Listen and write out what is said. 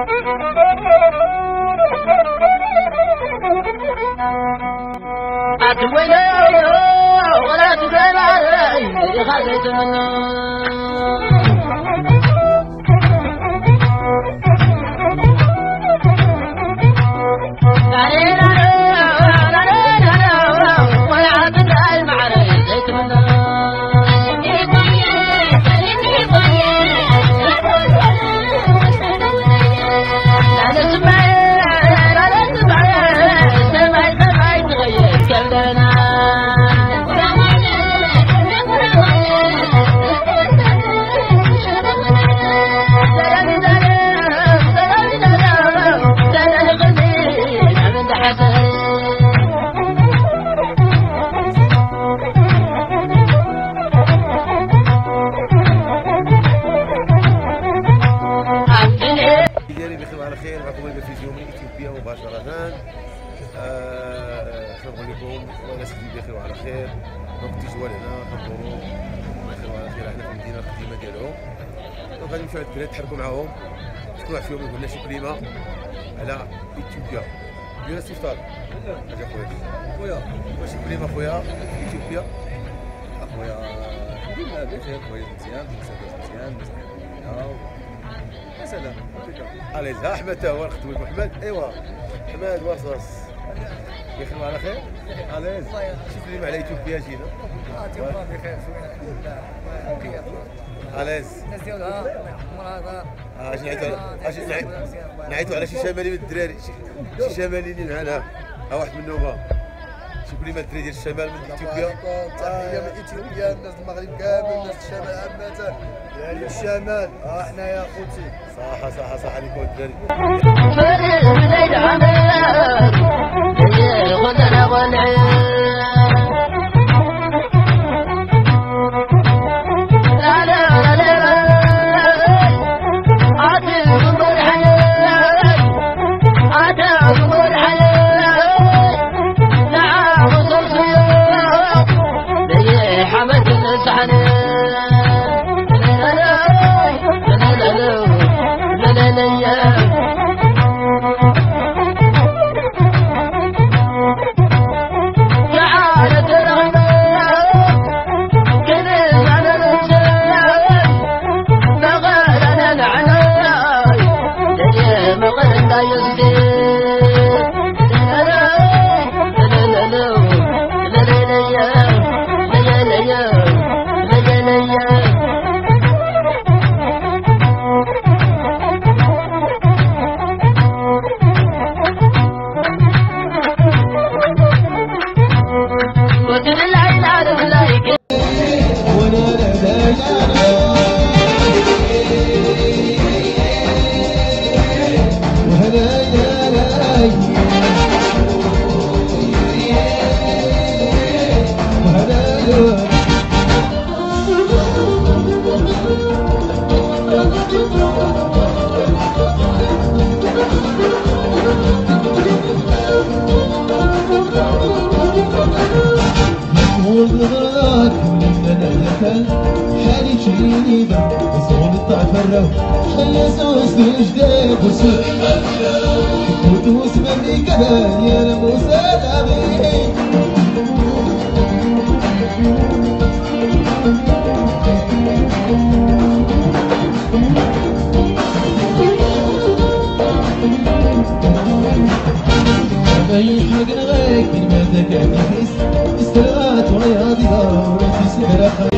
شكرا لكم وناس بخير وعلى خير. دونك تيجوا لهنا كنزوروا بخير وعلى خير حنا في المدينه القديمه ديالهم. دونك غادي نمشيو للدراري نتحركوا معاهم شكون واحد فيهم يقول لنا شي كلمه على اثيوبيا. ديال استفطار اجا خويا واش كلمه خويا اثيوبيا؟ اخويا الحمد لله بخير كويس مزيان مزيان يا سلام. اليز ها احمد تا هو نخدمو لكم احمد. ايوا احمد واصاص بخير وعلى خير. اليز شي كلمه على اثيوبيا جينا. اثيوبيا بخير شويه الحمد لله. اليز الناس ديالها مرضى. اش نعيطوا على شي شمالي من الدراري شي شماليين معنا. ها واحد منهم شي كلمه الدراري ديال الشمال من اثيوبيا. تحيه من اثيوبيا الناس المغرب كامل الناس الشمال عامه ديال الشمال. حنايا خوتي صح عليكم الدراري. حالي تجيني دا وصول الطعفرة خلي سوس جديد وسوق ودوس مني كمان يا موسى العظيم. أي حق نغيك من مادة كان يحس استلغات ورياضي وراسي سهرة